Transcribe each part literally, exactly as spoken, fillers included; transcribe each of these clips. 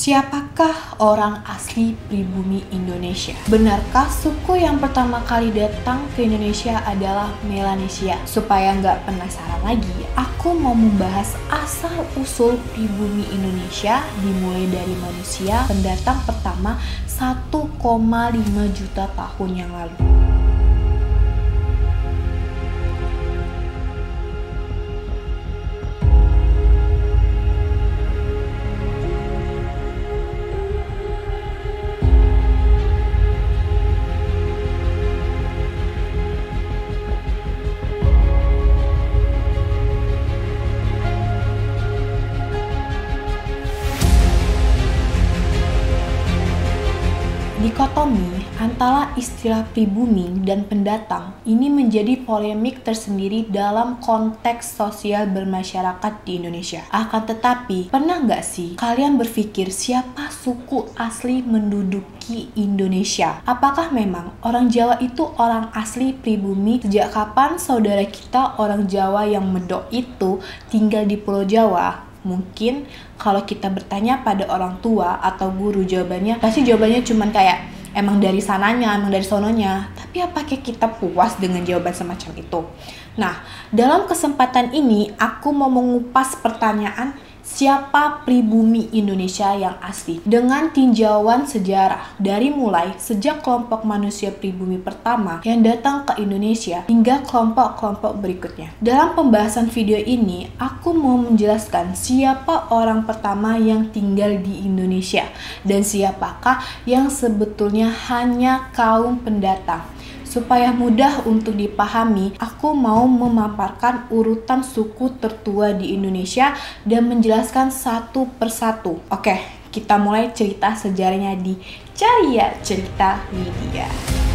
Siapakah orang asli pribumi Indonesia? Benarkah suku yang pertama kali datang ke Indonesia adalah Melanesia? Supaya nggak penasaran lagi, aku mau membahas asal-usul pribumi Indonesia dimulai dari manusia pendatang pertama satu koma lima juta tahun yang lalu. Dikotomi antara istilah pribumi dan pendatang ini menjadi polemik tersendiri dalam konteks sosial bermasyarakat di Indonesia. Akan tetapi, pernah nggak sih kalian berpikir siapa suku asli menduduki Indonesia? Apakah memang orang Jawa itu orang asli pribumi? Sejak kapan saudara kita orang Jawa yang medok itu tinggal di Pulau Jawa? Mungkin kalau kita bertanya pada orang tua atau guru, jawabannya pasti jawabannya cuman kayak emang dari sananya, emang dari sononya. Tapi apakah kita puas dengan jawaban semacam itu? Nah, dalam kesempatan ini aku mau mengupas pertanyaan siapa pribumi Indonesia yang asli dengan tinjauan sejarah dari mulai sejak kelompok manusia pribumi pertama yang datang ke Indonesia hingga kelompok-kelompok berikutnya. Dalam pembahasan video ini, aku mau menjelaskan siapa orang pertama yang tinggal di Indonesia dan siapakah yang sebetulnya hanya kaum pendatang. Supaya mudah untuk dipahami, aku mau memaparkan urutan suku tertua di Indonesia dan menjelaskan satu persatu. Oke, kita mulai cerita sejarahnya di Caria Cerita Widya.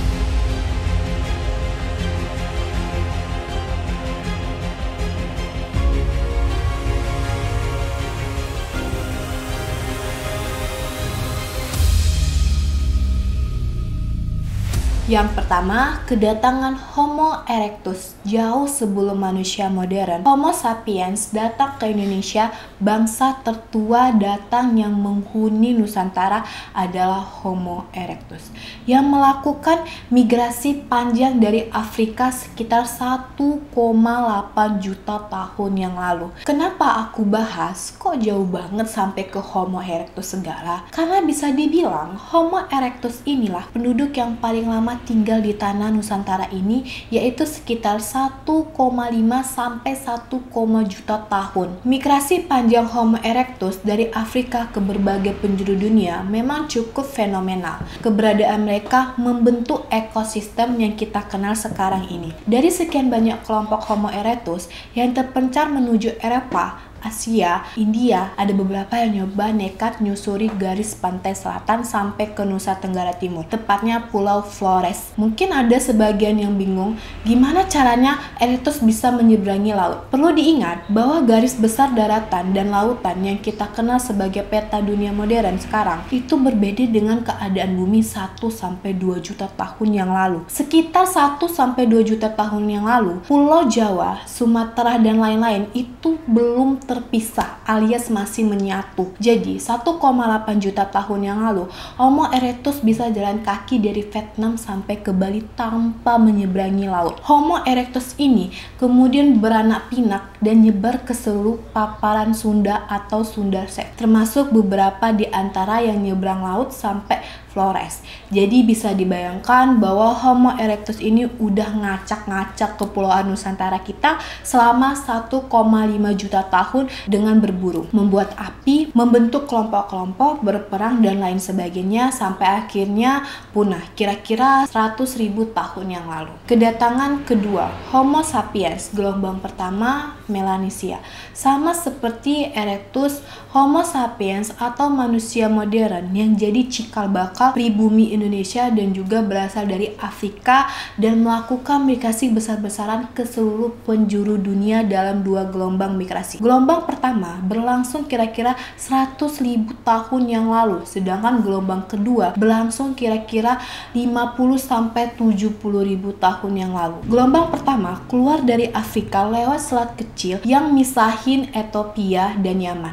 Yang pertama, kedatangan Homo erectus jauh sebelum manusia modern. Homo sapiens datang ke Indonesia, bangsa tertua datang yang menghuni Nusantara adalah Homo erectus yang melakukan migrasi panjang dari Afrika sekitar satu koma delapan juta tahun yang lalu. Kenapa aku bahas kok jauh banget sampai ke Homo erectus segala? Karena bisa dibilang Homo erectus inilah penduduk yang paling lama tinggal di tanah Nusantara ini, yaitu sekitar satu koma lima sampai satu koma juta tahun. Migrasi panjang Homo erectus dari Afrika ke berbagai penjuru dunia memang cukup fenomenal. Keberadaan mereka membentuk ekosistem yang kita kenal sekarang ini. Dari sekian banyak kelompok Homo erectus yang terpencar menuju Eropa, Asia, India, ada beberapa yang nyoba nekat nyusuri garis pantai selatan sampai ke Nusa Tenggara Timur, tepatnya Pulau Flores. Mungkin ada sebagian yang bingung gimana caranya erectus bisa menyeberangi laut. Perlu diingat bahwa garis besar daratan dan lautan yang kita kenal sebagai peta dunia modern sekarang itu berbeda dengan keadaan bumi satu sampai dua juta tahun yang lalu. Sekitar satu sampai dua juta tahun yang lalu, Pulau Jawa, Sumatera, dan lain-lain itu belum terpisah alias masih menyatu. Jadi satu koma delapan juta tahun yang lalu, Homo erectus bisa jalan kaki dari Vietnam sampai ke Bali tanpa menyeberangi laut. Homo erectus ini kemudian beranak pinak dan nyebar ke seluruh paparan Sunda atau Sundarsek, termasuk beberapa di antara yang nyebrang laut sampai Flores. Jadi bisa dibayangkan bahwa Homo erectus ini udah ngacak-ngacak kepulauan Nusantara kita selama satu koma lima juta tahun dengan berburu, membuat api, membentuk kelompok-kelompok, berperang, dan lain sebagainya sampai akhirnya punah kira-kira seratus ribu tahun yang lalu. Kedatangan kedua, Homo sapiens, gelombang pertama, Melanesia. Sama seperti erectus, Homo sapiens atau manusia modern yang jadi cikal bakal pribumi Indonesia dan juga berasal dari Afrika dan melakukan migrasi besar-besaran ke seluruh penjuru dunia dalam dua gelombang migrasi. Gelombang pertama berlangsung kira-kira seratus ribu tahun yang lalu, sedangkan gelombang kedua berlangsung kira-kira lima puluh sampai tujuh puluh ribu tahun yang lalu. Gelombang pertama keluar dari Afrika lewat selat kecil yang misahin Ethiopia dan Yaman.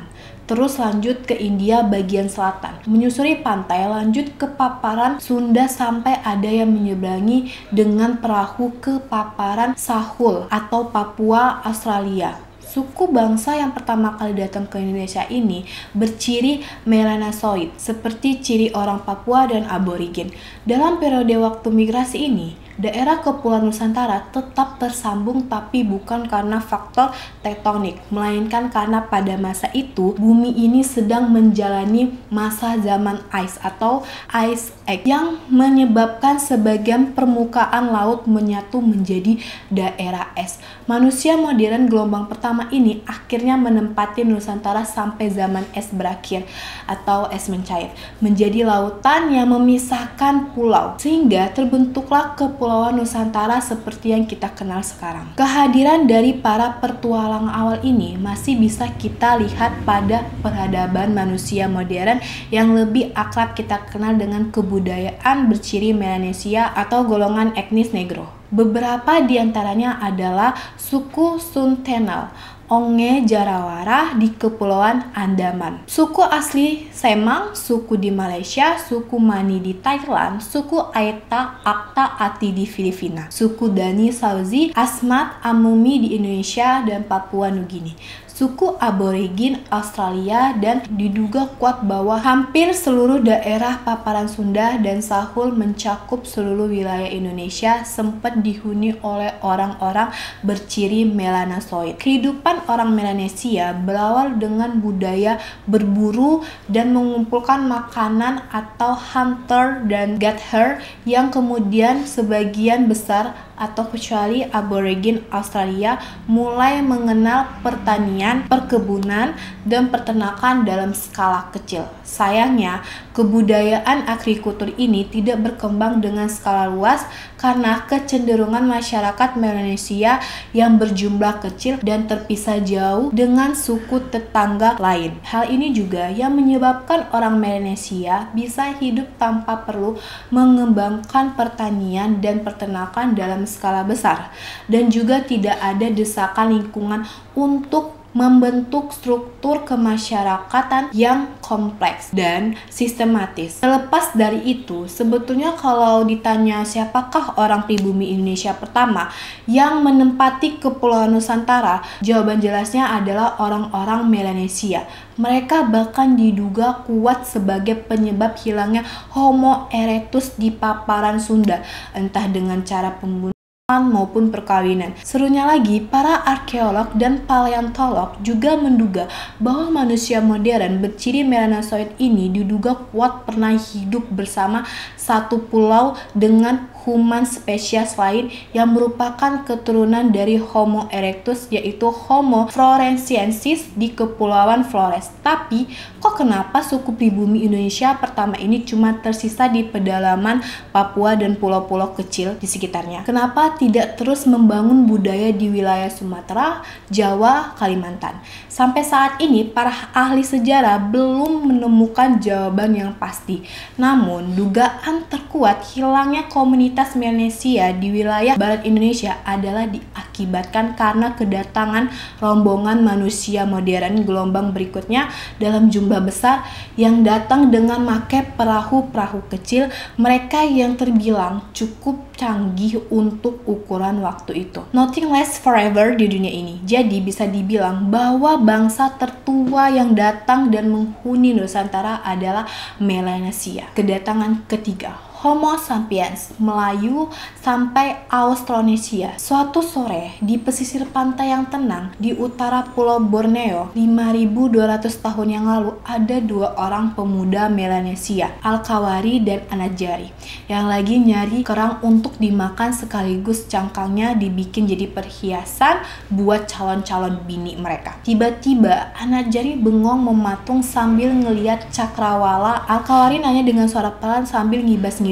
terus lanjut ke India bagian selatan, menyusuri pantai lanjut ke paparan Sunda sampai ada yang menyeberangi dengan perahu ke paparan Sahul atau Papua Australia. Suku bangsa yang pertama kali datang ke Indonesia ini berciri melanosoid, seperti ciri orang Papua dan aborigin. Dalam periode waktu migrasi ini, daerah Kepulauan Nusantara tetap tersambung tapi bukan karena faktor tektonik, melainkan karena pada masa itu bumi ini sedang menjalani masa zaman ice atau ice age yang menyebabkan sebagian permukaan laut menyatu menjadi daerah es. Manusia modern gelombang pertama ini akhirnya menempati Nusantara sampai zaman es berakhir atau es mencair, menjadi lautan yang memisahkan pulau, sehingga terbentuklah Kepulauan Nusantara seperti yang kita kenal sekarang. Kehadiran dari para petualang awal ini masih bisa kita lihat pada peradaban manusia modern yang lebih akrab kita kenal dengan kebudayaan berciri Melanesia atau golongan etnis Negro. Beberapa di antaranya adalah suku Suntenal, Onge Jarawara di Kepulauan Andaman, suku asli Semang, suku di Malaysia, suku Mani di Thailand, suku Aeta Akta Ati di Filipina, suku Dani Sauzi, Asmat Amumi di Indonesia dan Papua Nugini, suku aborigin Australia, dan diduga kuat bahwa hampir seluruh daerah paparan Sunda dan Sahul mencakup seluruh wilayah Indonesia sempat dihuni oleh orang-orang berciri melanosoid. Kehidupan orang Melanesia berawal dengan budaya berburu dan mengumpulkan makanan atau hunter dan gatherer yang kemudian sebagian besar atau kecuali aborigin Australia mulai mengenal pertanian, perkebunan, dan peternakan dalam skala kecil. Sayangnya, kebudayaan agrikultur ini tidak berkembang dengan skala luas karena kecenderungan masyarakat Melanesia yang berjumlah kecil dan terpisah jauh dengan suku tetangga lain. Hal ini juga yang menyebabkan orang Melanesia bisa hidup tanpa perlu mengembangkan pertanian dan peternakan dalam skala besar, dan juga tidak ada desakan lingkungan untuk membentuk struktur kemasyarakatan yang kompleks dan sistematis. Terlepas dari itu, sebetulnya kalau ditanya siapakah orang pribumi Indonesia pertama yang menempati Kepulauan Nusantara, jawaban jelasnya adalah orang-orang Melanesia. Mereka bahkan diduga kuat sebagai penyebab hilangnya Homo erectus di paparan Sunda, entah dengan cara pembunuhan maupun perkawinan. Serunya lagi, para arkeolog dan paleontolog juga menduga bahwa manusia modern berciri melanosoid ini diduga kuat pernah hidup bersama satu pulau dengan human spesies lain yang merupakan keturunan dari Homo erectus, yaitu Homo floresiensis di Kepulauan Flores. Tapi kok kenapa suku pribumi Indonesia pertama ini cuma tersisa di pedalaman Papua dan pulau-pulau kecil di sekitarnya? Kenapa tidak terus membangun budaya di wilayah Sumatera, Jawa, Kalimantan? Sampai saat ini para ahli sejarah belum menemukan jawaban yang pasti. Namun dugaan terkuat hilangnya komunitas Melanesia di wilayah barat Indonesia adalah diakibatkan karena kedatangan rombongan manusia modern gelombang berikutnya dalam jumlah besar yang datang dengan memakai perahu-perahu kecil mereka yang terbilang cukup canggih untuk ukuran waktu itu. Nothing lasts forever di dunia ini. Jadi bisa dibilang bahwa bangsa tertua yang datang dan menghuni Nusantara adalah Melanesia. Kedatangan ketiga, Homo sapiens, Melayu sampai Austronesia. Suatu sore di pesisir pantai yang tenang di utara Pulau Borneo, lima ribu dua ratus tahun yang lalu, ada dua orang pemuda Melanesia, Al-Kawari dan Anajari, yang lagi nyari kerang untuk dimakan sekaligus cangkangnya dibikin jadi perhiasan buat calon-calon bini mereka. Tiba-tiba Anajari bengong mematung sambil ngeliat cakrawala. Al-Kawari nanya dengan suara pelan sambil ngibas-ngibas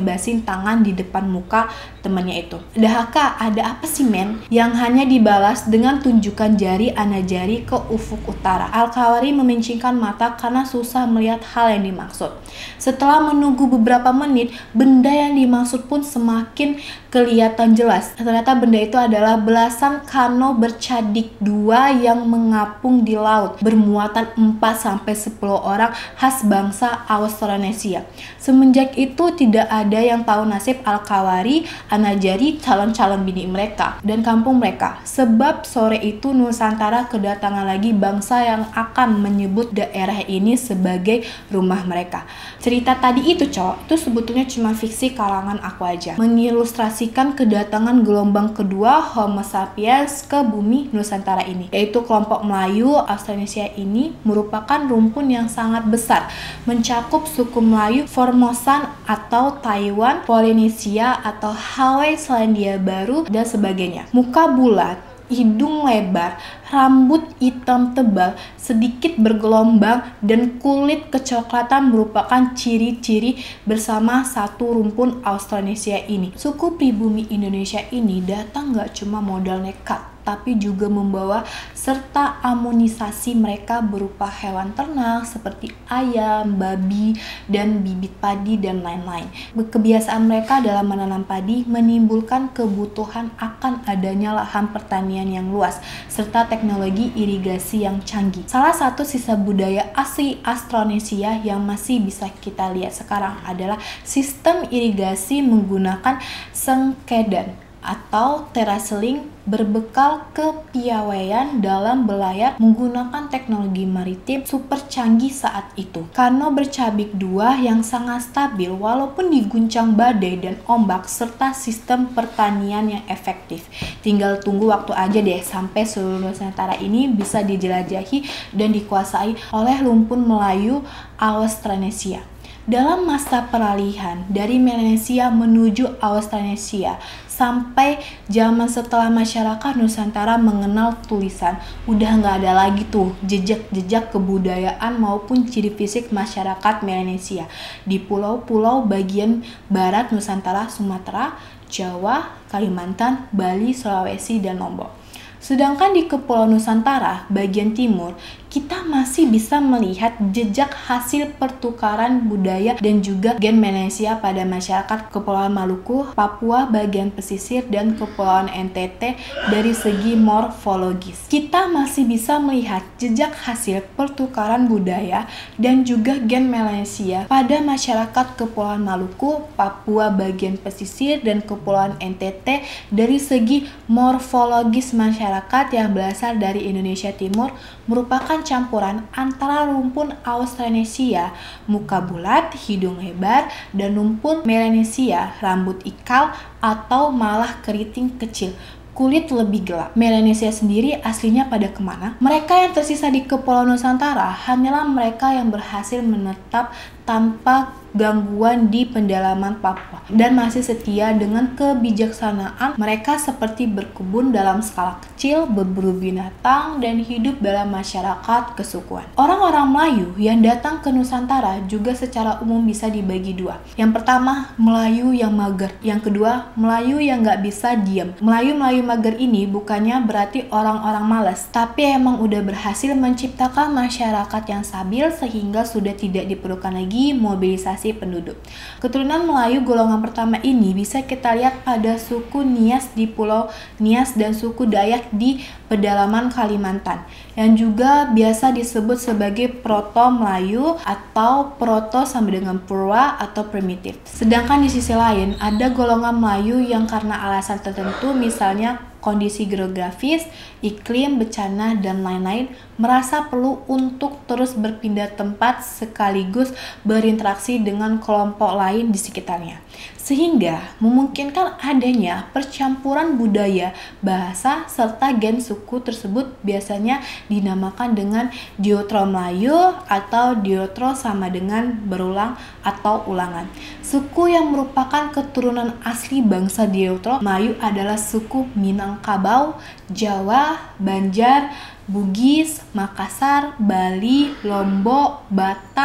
ngebebasin tangan di depan muka temannya itu. Dahaka, ada apa sih men? Yang hanya dibalas dengan tunjukkan jari Anajari ke ufuk utara. Al-Khawari memincingkan mata karena susah melihat hal yang dimaksud. Setelah menunggu beberapa menit, benda yang dimaksud pun semakin kelihatan jelas. Ternyata benda itu adalah belasan kano bercadik dua yang mengapung di laut, bermuatan empat sampai sepuluh orang khas bangsa Austronesia. Semenjak itu tidak ada yang tahu nasib Al-Khawari, Anajari, calon-calon bini mereka, dan kampung mereka. Sebab sore itu Nusantara kedatangan lagi bangsa yang akan menyebut daerah ini sebagai rumah mereka. Cerita tadi itu cowok, itu sebetulnya cuma fiksi kalangan aku aja, mengilustrasikan kedatangan gelombang kedua Homo sapiens ke bumi Nusantara ini, yaitu kelompok Melayu Austronesia ini merupakan rumpun yang sangat besar, mencakup suku Melayu Formosan atau Taiwan, Polinesia atau Hawaii, Selandia Baru, dan sebagainya. Muka bulat, hidung lebar, rambut hitam tebal, sedikit bergelombang, dan kulit kecoklatan merupakan ciri-ciri bersama satu rumpun Austronesia ini. Suku pribumi Indonesia ini datang gak cuma modal nekat, tapi juga membawa serta amunisasi mereka berupa hewan ternak seperti ayam, babi, dan bibit padi, dan lain-lain. Kebiasaan mereka dalam menanam padi menimbulkan kebutuhan akan adanya lahan pertanian yang luas, serta teknologi irigasi yang canggih. Salah satu sisa budaya asli Austronesia yang masih bisa kita lihat sekarang adalah sistem irigasi menggunakan sengkedan atau terraseling berbekal kepiawaian dalam belayar menggunakan teknologi maritim super canggih saat itu. Kano bercabik dua yang sangat stabil walaupun diguncang badai dan ombak, serta sistem pertanian yang efektif. Tinggal tunggu waktu aja deh sampai seluruh Nusantara ini bisa dijelajahi dan dikuasai oleh rumpun Melayu Austronesia. Dalam masa peralihan dari Melanesia menuju Austronesia sampai zaman setelah masyarakat Nusantara mengenal tulisan, udah nggak ada lagi tuh jejak-jejak kebudayaan maupun ciri fisik masyarakat Melanesia di pulau-pulau bagian barat Nusantara, Sumatera, Jawa, Kalimantan, Bali, Sulawesi, dan Lombok. Sedangkan di Kepulauan Nusantara bagian timur, kita masih bisa melihat jejak hasil pertukaran budaya dan juga gen Melanesia pada masyarakat Kepulauan Maluku, Papua bagian pesisir, dan Kepulauan N T T dari segi morfologis. Kita masih bisa melihat jejak hasil pertukaran budaya dan juga gen Melanesia pada masyarakat Kepulauan Maluku, Papua bagian pesisir, dan Kepulauan N T T dari segi morfologis masyarakat yang berasal dari Indonesia Timur, merupakan campuran antara rumpun Austronesia, muka bulat, hidung lebar, dan rumpun Melanesia, rambut ikal atau malah keriting kecil, kulit lebih gelap. Melanesia sendiri aslinya pada kemana? Mereka yang tersisa di Kepulauan Nusantara hanyalah mereka yang berhasil menetap tanpa gangguan di pendalaman Papua dan masih setia dengan kebijaksanaan mereka seperti berkebun dalam skala kecil, berburu binatang, dan hidup dalam masyarakat kesukuan. Orang-orang Melayu yang datang ke Nusantara juga secara umum bisa dibagi dua. Yang pertama, Melayu yang mager. Yang kedua, Melayu yang nggak bisa diam. Melayu-Melayu mager ini bukannya berarti orang-orang malas, tapi emang udah berhasil menciptakan masyarakat yang stabil sehingga sudah tidak diperlukan lagi mobilisasi penduduk. Keturunan Melayu golongan pertama ini bisa kita lihat pada suku Nias di Pulau Nias dan suku Dayak di pedalaman Kalimantan, yang juga biasa disebut sebagai Proto Melayu atau Proto sampai dengan Purwa atau primitif. Sedangkan di sisi lain ada golongan Melayu yang karena alasan tertentu, misalnya kondisi geografis, iklim, bencana, dan lain-lain, merasa perlu untuk terus berpindah tempat sekaligus berinteraksi dengan kelompok lain di sekitarnya, sehingga memungkinkan adanya percampuran budaya, bahasa, serta gen suku tersebut biasanya dinamakan dengan Diotro Melayu atau Diotro sama dengan berulang atau ulangan. Suku yang merupakan keturunan asli bangsa Diotro Melayu adalah suku Minangkabau, Jawa, Banjar, Bugis, Makassar, Bali, Lombok, Batak,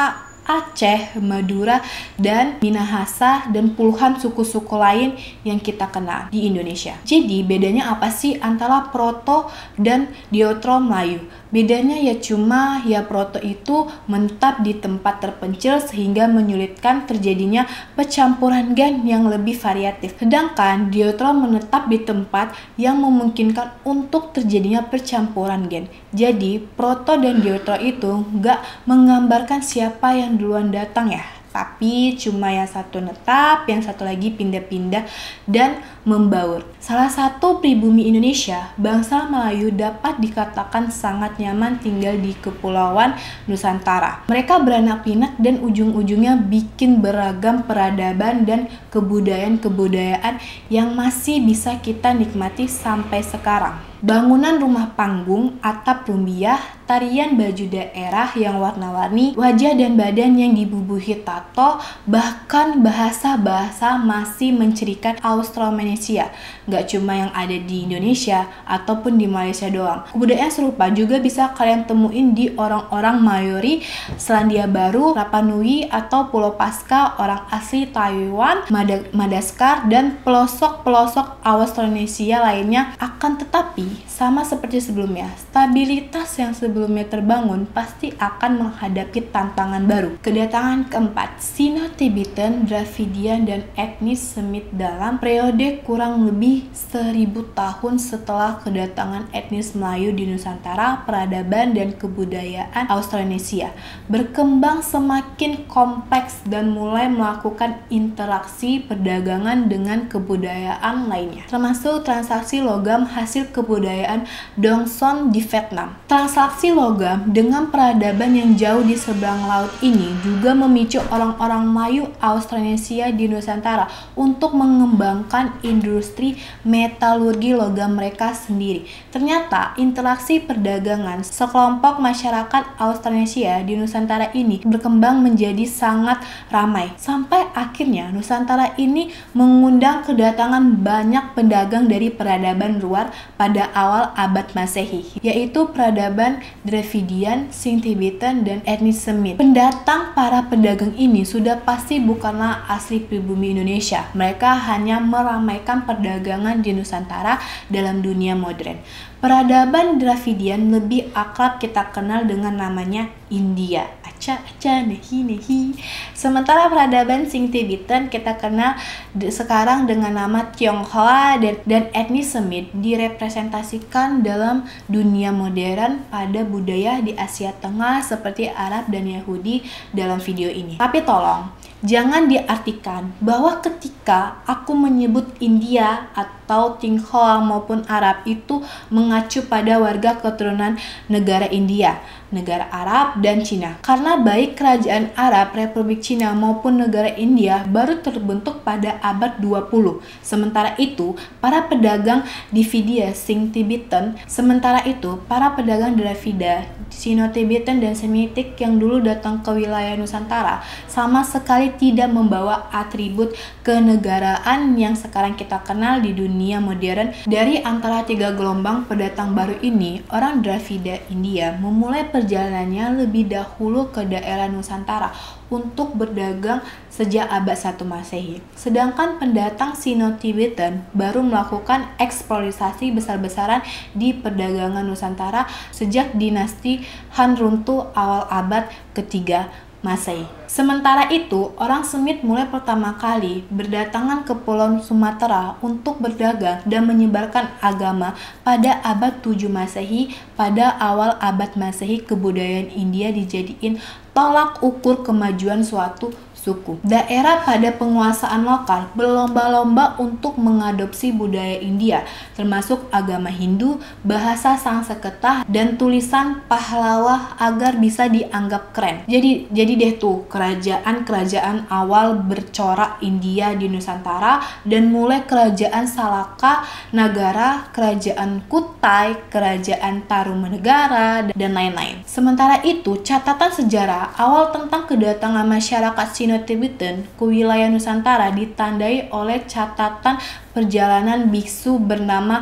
Aceh, Madura, dan Minahasa, dan puluhan suku-suku lain yang kita kenal di Indonesia. Jadi bedanya apa sih antara Proto dan Deutero Melayu? Bedanya ya cuma ya Proto itu menetap di tempat terpencil sehingga menyulitkan terjadinya pencampuran gen yang lebih variatif. Sedangkan Deutero menetap di tempat yang memungkinkan untuk terjadinya percampuran gen. Jadi Proto dan Deutero itu nggak menggambarkan siapa yang duluan datang ya, tapi cuma yang satu netap, yang satu lagi pindah-pindah dan membaur. Salah satu pribumi Indonesia, bangsa Melayu dapat dikatakan sangat nyaman tinggal di Kepulauan Nusantara. Mereka beranak pinak dan ujung-ujungnya bikin beragam peradaban dan kebudayaan-kebudayaan yang masih bisa kita nikmati sampai sekarang. Bangunan rumah panggung, atap rumbiah, tarian baju daerah yang warna-warni, wajah dan badan yang dibubuhi tato, bahkan bahasa-bahasa masih mencirikan Austronesia. Gak cuma yang ada di Indonesia ataupun di Malaysia doang. Kebudayaan serupa juga bisa kalian temuin di orang-orang Maori, Selandia Baru, Rapa Nui atau Pulau Paskah, orang asli Taiwan, Mad- Madagaskar, dan pelosok-pelosok Austronesia lainnya. Akan tetapi sama seperti sebelumnya, stabilitas yang sebelumnya terbangun pasti akan menghadapi tantangan baru. Kedatangan keempat, Sino-Tibetan, Dravidian, dan etnis Semit dalam periode kurang lebih seribu tahun setelah kedatangan etnis Melayu di Nusantara, peradaban dan kebudayaan Austronesia berkembang semakin kompleks dan mulai melakukan interaksi perdagangan dengan kebudayaan lainnya, termasuk transaksi logam hasil kebudayaan kebudayaan Dongson di Vietnam. Transaksi logam dengan peradaban yang jauh di seberang laut ini juga memicu orang-orang Melayu Austronesia di Nusantara untuk mengembangkan industri metalurgi logam mereka sendiri. Ternyata interaksi perdagangan sekelompok masyarakat Austronesia di Nusantara ini berkembang menjadi sangat ramai sampai akhirnya Nusantara ini mengundang kedatangan banyak pedagang dari peradaban luar pada awal abad Masehi, yaitu peradaban Dravidian, Sino-Tibetan, dan etnis Semit. Pendatang para pedagang ini sudah pasti bukanlah asli pribumi Indonesia. Mereka hanya meramaikan perdagangan di Nusantara dalam dunia modern. Peradaban Dravidian lebih akrab kita kenal dengan namanya India. Aca aca nehi nehi. Sementara peradaban Sino-Tibetan kita kenal de- sekarang dengan nama Tionghoa dan, dan etnis Semit direpresentasikan dalam dunia modern pada budaya di Asia Tengah seperti Arab dan Yahudi dalam video ini. Tapi tolong, jangan diartikan bahwa ketika aku menyebut India atau Tionghoa maupun Arab itu mengacu pada warga keturunan negara India, negara Arab, dan Cina. Karena baik kerajaan Arab, Republik Cina maupun negara India baru terbentuk pada abad dua puluh. Sementara itu, para pedagang Dravidia, Sino-Tibetan, sementara itu, para pedagang Dravida, Sino-Tibetan, dan Semitik yang dulu datang ke wilayah Nusantara sama sekali tidak membawa atribut kenegaraan yang sekarang kita kenal di dunia modern. Dari antara tiga gelombang pendatang baru ini, orang Dravida India memulai perjalanannya lebih dahulu ke daerah Nusantara untuk berdagang sejak abad satu Masehi. Sedangkan pendatang Sino-Tibetan baru melakukan eksploitasi besar-besaran di perdagangan Nusantara sejak dinasti Han runtuh awal abad ketiga Masehi. Sementara itu, orang Semit mulai pertama kali berdatangan ke Pulau Sumatera untuk berdagang dan menyebarkan agama pada abad tujuh Masehi. Pada awal abad Masehi, kebudayaan India dijadiin tolak ukur kemajuan suatu suku. Daerah pada penguasaan lokal berlomba-lomba untuk mengadopsi budaya India, termasuk agama Hindu, bahasa Sanskerta, dan tulisan pahlawa agar bisa dianggap keren. Jadi, jadi deh tuh kerajaan-kerajaan awal bercorak India di Nusantara dan mulai kerajaan Salaka Nagara, kerajaan Kutai, kerajaan Tarumanegara, dan lain-lain. Sementara itu, catatan sejarah awal tentang kedatangan masyarakat Sino-Tibetan ke wilayah Nusantara ditandai oleh catatan perjalanan biksu bernama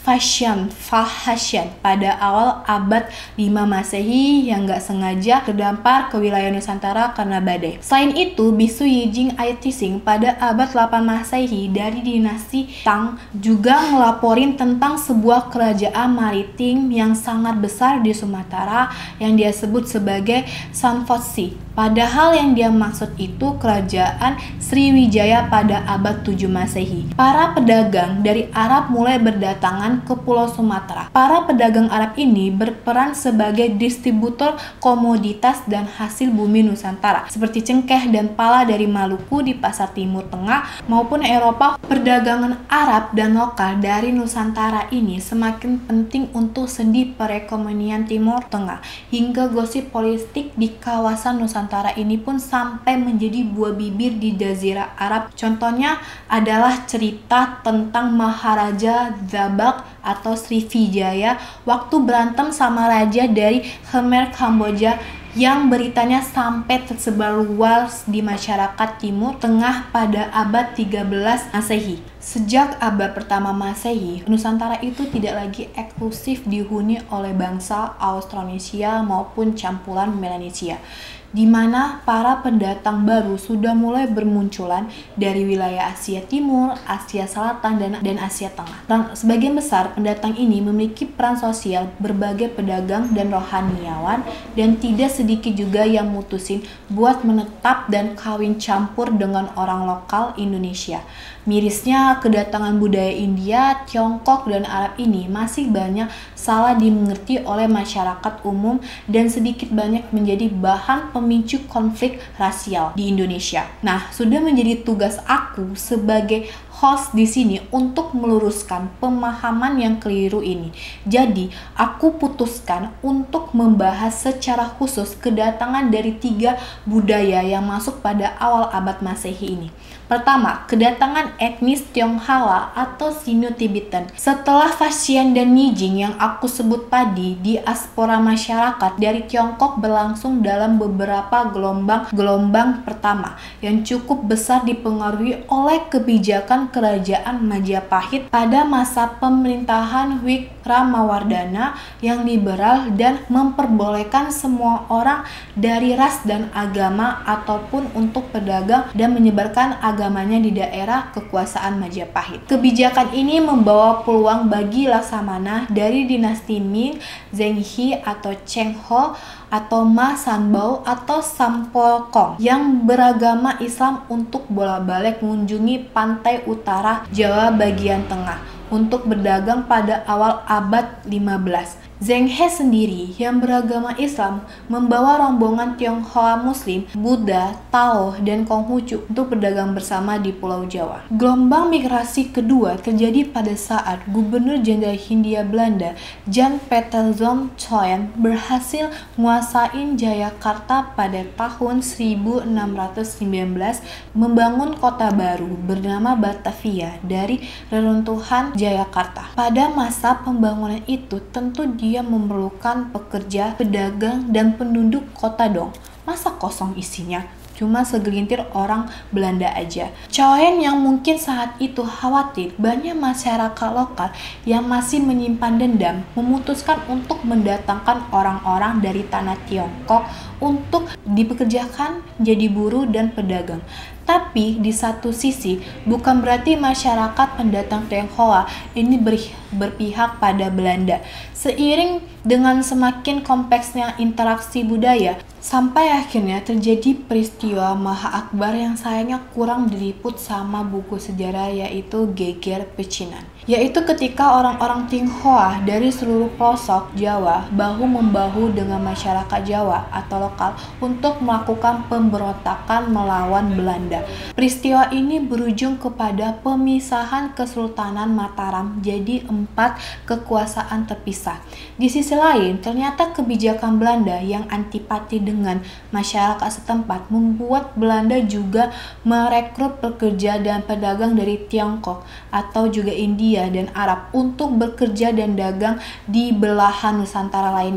Fashion, Fahasyan pada awal abad lima Masehi yang gak sengaja terdampar ke wilayah Nusantara karena badai. Selain itu, bisu Yijing Aitising pada abad delapan Masehi dari dinasti Tang juga ngelaporin tentang sebuah kerajaan maritim yang sangat besar di Sumatera yang dia sebut sebagai Sanfotsi. Padahal yang dia maksud itu kerajaan Sriwijaya pada abad tujuh Masehi. Para pedagang dari Arab mulai berdatangan ke Pulau Sumatera. Para pedagang Arab ini berperan sebagai distributor komoditas dan hasil bumi Nusantara, seperti cengkeh dan pala dari Maluku di pasar Timur Tengah maupun Eropa. Perdagangan Arab dan lokal dari Nusantara ini semakin penting untuk sendi perekonomian Timur Tengah, hingga gosip politik di kawasan Nusantara ini pun sampai menjadi buah bibir di Jazirah Arab. Contohnya adalah cerita tentang Maharaja Zabak atau Sriwijaya waktu berantem sama raja dari Khmer Kamboja, yang beritanya sampai tersebar luas di masyarakat Timur Tengah pada abad tiga belas Masehi. Sejak abad pertama Masehi, Nusantara itu tidak lagi eksklusif dihuni oleh bangsa Austronesia maupun campuran Melanesia, di mana para pendatang baru sudah mulai bermunculan dari wilayah Asia Timur, Asia Selatan, dan, dan Asia Tengah. Dan sebagian besar pendatang ini memiliki peran sosial berbagai pedagang dan rohaniawan, dan tidak sedikit juga yang mutusin buat menetap dan kawin campur dengan orang lokal Indonesia. Mirisnya, kedatangan budaya India, Tiongkok, dan Arab ini masih banyak salah dimengerti oleh masyarakat umum dan sedikit banyak menjadi bahan pemicu konflik rasial di Indonesia. Nah, sudah menjadi tugas aku sebagai host di sini untuk meluruskan pemahaman yang keliru ini. Jadi, aku putuskan untuk membahas secara khusus kedatangan dari tiga budaya yang masuk pada awal abad Masehi ini. Pertama, kedatangan etnis Tionghoa atau Sino-Tibetan. Setelah Fashion dan Yijing yang aku sebut tadi, diaspora masyarakat dari Tiongkok berlangsung dalam beberapa gelombang-gelombang pertama yang cukup besar dipengaruhi oleh kebijakan Kerajaan Majapahit pada masa pemerintahan Wikramawardhana yang liberal dan memperbolehkan semua orang dari ras dan agama ataupun untuk pedagang dan menyebarkan agamanya di daerah kekuasaan Majapahit. Kebijakan ini membawa peluang bagi Laksamana dari dinasti Ming, Zheng He atau Cheng Ho atau Ma Sanbao atau Sampokong yang beragama Islam untuk bolak-balik mengunjungi pantai utara Jawa bagian tengah untuk berdagang pada awal abad lima belas. Zheng He sendiri yang beragama Islam membawa rombongan Tionghoa Muslim, Buddha, Tao, dan Konghucu untuk berdagang bersama di Pulau Jawa. Gelombang migrasi kedua terjadi pada saat Gubernur Jenderal Hindia Belanda Jan Peter Zon Choen berhasil menguasai Jayakarta pada tahun seribu enam ratus sembilan belas, membangun kota baru bernama Batavia dari reruntuhan Jayakarta. Pada masa pembangunan itu tentu di dia memerlukan pekerja, pedagang, dan penduduk kota dong. Masa kosong isinya? Cuma segelintir orang Belanda aja. Choen yang mungkin saat itu khawatir banyak masyarakat lokal yang masih menyimpan dendam memutuskan untuk mendatangkan orang-orang dari tanah Tiongkok untuk dipekerjakan jadi buruh dan pedagang. Tapi di satu sisi bukan berarti masyarakat pendatang Tionghoa ini ber, berpihak pada Belanda. Seiring dengan semakin kompleksnya interaksi budaya, sampai akhirnya terjadi peristiwa Maha Akbar yang sayangnya kurang diliput sama buku sejarah, yaitu Geger Pecinan. Yaitu ketika orang-orang Tionghoa dari seluruh pelosok Jawa bahu-membahu dengan masyarakat Jawa atau lokal untuk melakukan pemberontakan melawan Belanda. Peristiwa ini berujung kepada pemisahan Kesultanan Mataram jadi empat kekuasaan terpisah. Di sisi lain, ternyata kebijakan Belanda yang antipati dengan masyarakat setempat membuat Belanda juga merekrut pekerja dan pedagang dari Tiongkok atau juga India dan Arab untuk bekerja dan dagang di belahan Nusantara lainnya.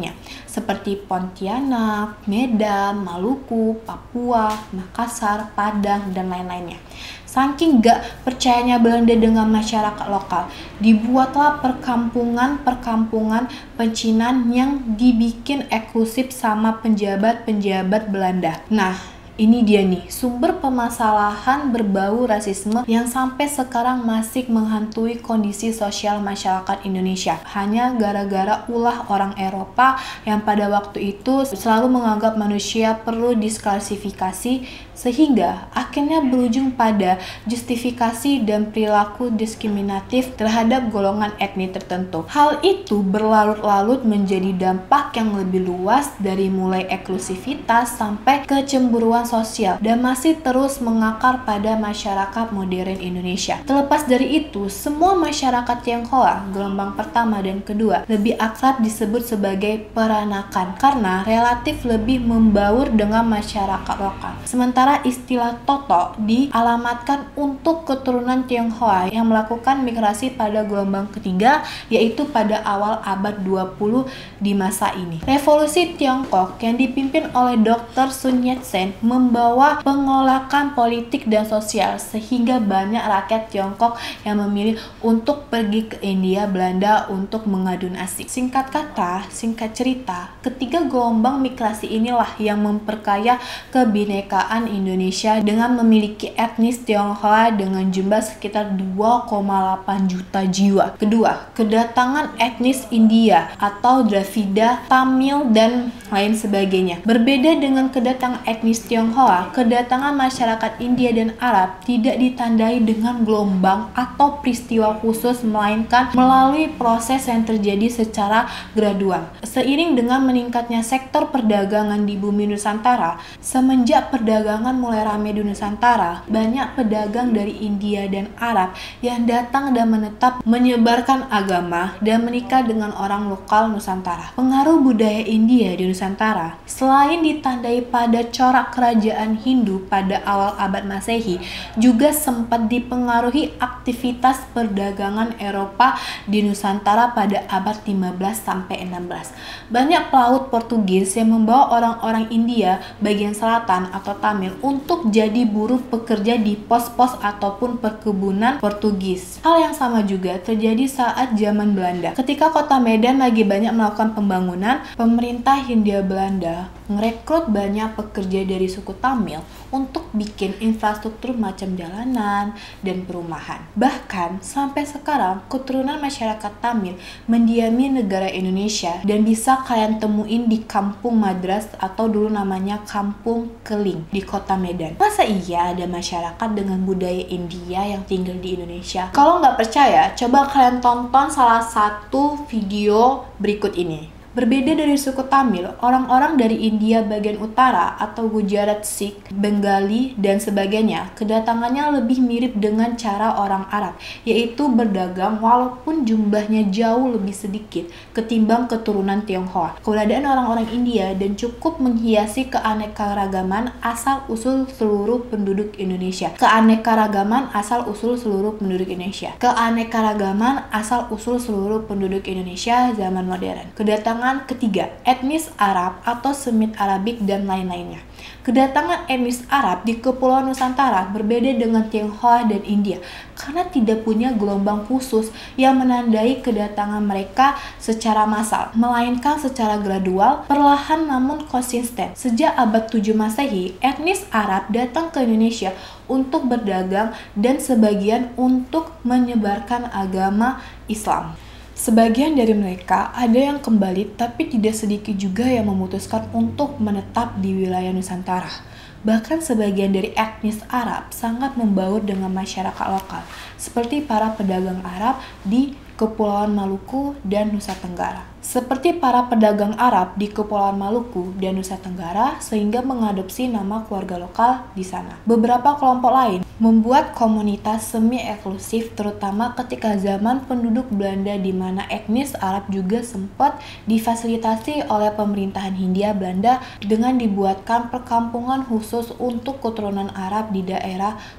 seperti Pontianak, Medan, Maluku, Papua, Makassar, Padang, dan lain-lainnya. Saking gak percayanya Belanda dengan masyarakat lokal, dibuatlah perkampungan-perkampungan pecinan yang dibikin eksklusif sama penjabat-penjabat Belanda. Nah, ini dia nih, sumber permasalahan berbau rasisme yang sampai sekarang masih menghantui kondisi sosial masyarakat Indonesia. Hanya gara-gara ulah orang Eropa yang pada waktu itu selalu menganggap manusia perlu disklasifikasi, sehingga akhirnya berujung pada justifikasi dan perilaku diskriminatif terhadap golongan etnis tertentu. Hal itu berlarut-larut menjadi dampak yang lebih luas dari mulai eksklusivitas sampai kecemburuan sosial dan masih terus mengakar pada masyarakat modern Indonesia. Terlepas dari itu, semua masyarakat Tionghoa gelombang pertama dan kedua lebih akrab disebut sebagai peranakan karena relatif lebih membaur dengan masyarakat lokal. Sementara istilah Toto dialamatkan untuk keturunan Tionghoa yang melakukan migrasi pada gelombang ketiga, yaitu pada awal abad dua puluh di masa ini. Revolusi Tiongkok yang dipimpin oleh doktor Sun Yat-sen membawa pengolakan politik dan sosial sehingga banyak rakyat Tiongkok yang memilih untuk pergi ke India Belanda untuk mengadu nasib. Singkat kata, singkat cerita, ketiga gelombang migrasi inilah yang memperkaya kebinekaan Indonesia dengan memiliki etnis Tionghoa dengan jumlah sekitar dua koma delapan juta jiwa. Kedua, kedatangan etnis India atau Dravida, Tamil, dan lain sebagainya. Berbeda dengan kedatangan etnis Tionghoa, kedatangan masyarakat India dan Arab tidak ditandai dengan gelombang atau peristiwa khusus, melainkan melalui proses yang terjadi secara gradual. Seiring dengan meningkatnya sektor perdagangan di bumi Nusantara, semenjak perdagangan mulai ramai di Nusantara, banyak pedagang dari India dan Arab yang datang dan menetap menyebarkan agama dan menikah dengan orang lokal Nusantara. Pengaruh budaya India di Nusantara selain ditandai pada corak kerajaan Hindu pada awal abad Masehi, juga sempat dipengaruhi aktivitas perdagangan Eropa di Nusantara pada abad lima belas sampai enam belas. Banyak pelaut Portugis yang membawa orang-orang India bagian selatan atau Tamil untuk jadi buruh pekerja di pos-pos ataupun perkebunan Portugis. Hal yang sama juga terjadi saat zaman Belanda. Ketika kota Medan lagi banyak melakukan pembangunan, pemerintah Hindia Belanda merekrut banyak pekerja dari suku Tamil untuk bikin infrastruktur macam jalanan dan perumahan. Bahkan sampai sekarang keturunan masyarakat Tamil mendiami negara Indonesia dan bisa kalian temuin di Kampung Madras atau dulu namanya Kampung Keling di kota Medan. Masa iya ada masyarakat dengan budaya India yang tinggal di Indonesia? Kalau nggak percaya, coba kalian tonton salah satu video berikut ini. Berbeda dari suku Tamil, orang-orang dari India bagian utara atau Gujarat, Sikh, Bengali, dan sebagainya, kedatangannya lebih mirip dengan cara orang Arab, yaitu berdagang walaupun jumlahnya jauh lebih sedikit ketimbang keturunan Tionghoa. Keberadaan orang-orang India dan cukup menghiasi keanekaragaman asal-usul seluruh penduduk Indonesia. Keanekaragaman asal-usul seluruh penduduk Indonesia. Keanekaragaman asal-usul seluruh penduduk Indonesia zaman modern. Kedatangan ketiga, etnis Arab atau Semit Arabik dan lain-lainnya. Kedatangan etnis Arab di Kepulauan Nusantara berbeda dengan Tionghoa dan India karena tidak punya gelombang khusus yang menandai kedatangan mereka secara massal, melainkan secara gradual, perlahan namun konsisten. Sejak abad tujuh Masehi, etnis Arab datang ke Indonesia untuk berdagang dan sebagian untuk menyebarkan agama Islam. Sebagian dari mereka ada yang kembali, tapi tidak sedikit juga yang memutuskan untuk menetap di wilayah Nusantara. Bahkan sebagian dari etnis Arab sangat membaur dengan masyarakat lokal, seperti para pedagang Arab di Kepulauan Maluku dan Nusa Tenggara. Seperti para pedagang Arab di Kepulauan Maluku dan Nusa Tenggara sehingga mengadopsi nama keluarga lokal di sana. Beberapa kelompok lain membuat komunitas semi-eksklusif terutama ketika zaman penduduk Belanda di mana etnis Arab juga sempat difasilitasi oleh pemerintahan Hindia Belanda dengan dibuatkan perkampungan khusus untuk keturunan Arab di daerah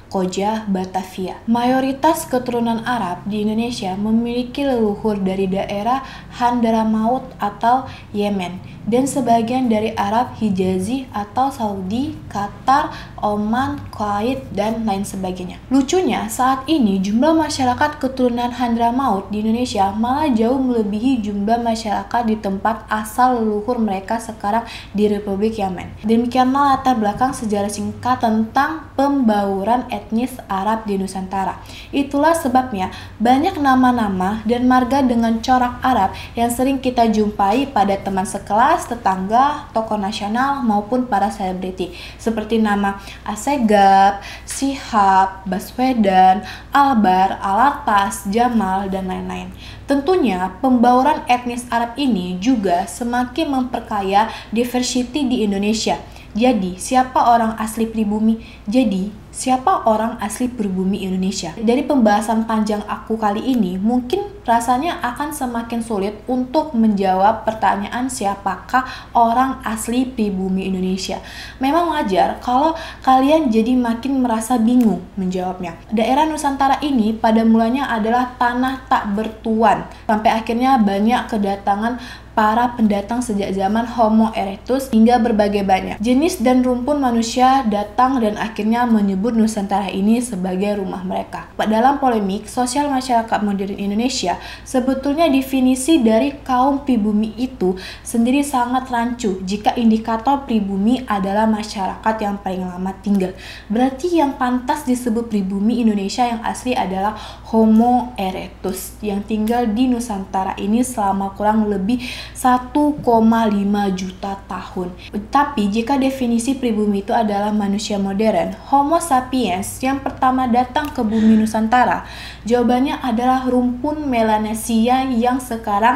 Koja, Batavia. Mayoritas keturunan Arab di Indonesia memiliki leluhur dari daerah Hadramaut atau Yemen dan sebagian dari Arab Hijazi atau Saudi, Qatar, Oman, Kuwait, dan lain sebagainya. Lucunya, saat ini jumlah masyarakat keturunan Hadramaut di Indonesia malah jauh melebihi jumlah masyarakat di tempat asal leluhur mereka sekarang di Republik Yemen. Demikianlah latar belakang sejarah singkat tentang pembauran etnis Arab di Nusantara. Itulah sebabnya banyak nama-nama dan marga dengan corak Arab yang sering kita jumpai pada teman sekelas, tetangga, tokoh nasional, maupun para selebriti seperti nama Assegaf, Shihab, Baswedan, Albar, Alatas, Jamal, dan lain-lain. Tentunya pembauran etnis Arab ini juga semakin memperkaya diversity di Indonesia. Jadi, siapa orang asli pribumi? Jadi, siapa orang asli pribumi Indonesia? Dari pembahasan panjang aku kali ini, mungkin rasanya akan semakin sulit untuk menjawab pertanyaan siapakah orang asli pribumi Indonesia. Memang wajar kalau kalian jadi makin merasa bingung menjawabnya. Daerah Nusantara ini pada mulanya adalah tanah tak bertuan, sampai akhirnya banyak kedatangan para pendatang sejak zaman Homo erectus hingga berbagai banyak jenis dan rumpun manusia datang dan akhirnya menyebut Nusantara ini sebagai rumah mereka. Dalam polemik sosial masyarakat modern Indonesia, sebetulnya definisi dari kaum pribumi itu sendiri sangat rancu jika indikator pribumi adalah masyarakat yang paling lama tinggal. Berarti yang pantas disebut pribumi Indonesia yang asli adalah Homo erectus yang tinggal di Nusantara ini selama kurang lebih satu koma lima juta tahun. Tapi jika definisi pribumi itu adalah manusia modern, Homo sapiens yang pertama datang ke bumi Nusantara, jawabannya adalah rumpun Melanesia yang sekarang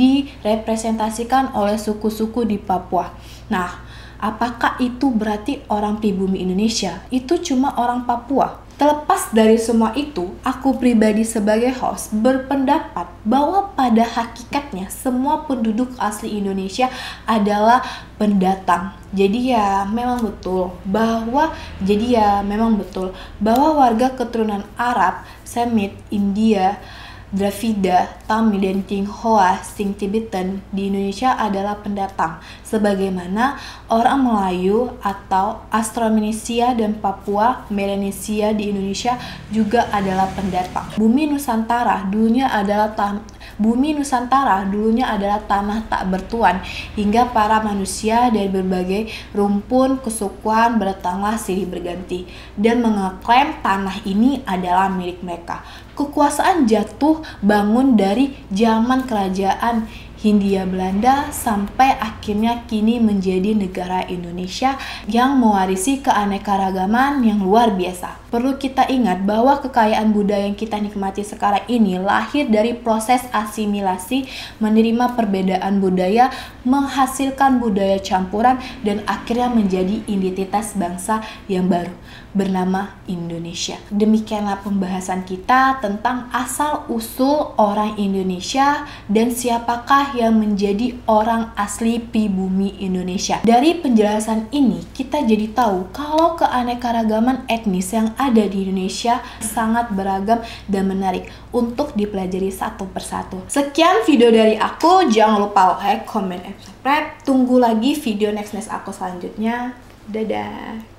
direpresentasikan oleh suku-suku di Papua. Nah, apakah itu berarti orang pribumi Indonesia? Itu cuma orang Papua. Terlepas dari semua itu, aku pribadi sebagai host berpendapat bahwa pada hakikatnya semua penduduk asli Indonesia adalah pendatang. Jadi ya memang betul bahwa jadi ya memang betul bahwa warga keturunan Arab, Semit, India, Dravida, Tamil, dan Tionghoa, Sing Tibetan di Indonesia adalah pendatang, sebagaimana orang Melayu atau Austronesia dan Papua Melanesia di Indonesia juga adalah pendatang. Bumi Nusantara dulunya adalah tan Bumi Nusantara dulunya adalah tanah tak bertuan, hingga para manusia dari berbagai rumpun kesukuan berdatanglah silih berganti dan mengeklaim tanah ini adalah milik mereka. Kekuasaan jatuh bangun dari zaman kerajaan Hindia Belanda sampai akhirnya kini menjadi negara Indonesia yang mewarisi keanekaragaman yang luar biasa. Perlu kita ingat bahwa kekayaan budaya yang kita nikmati sekarang ini lahir dari proses asimilasi, menerima perbedaan budaya, menghasilkan budaya campuran, dan akhirnya menjadi identitas bangsa yang baru bernama Indonesia. Demikianlah pembahasan kita tentang asal-usul orang Indonesia dan siapakah yang menjadi orang asli pribumi Indonesia. Dari penjelasan ini, kita jadi tahu kalau keanekaragaman etnis yang ada di Indonesia sangat beragam dan menarik untuk dipelajari satu persatu. Sekian video dari aku, jangan lupa like, comment, and subscribe. Tunggu lagi video next-next aku selanjutnya. Dadah!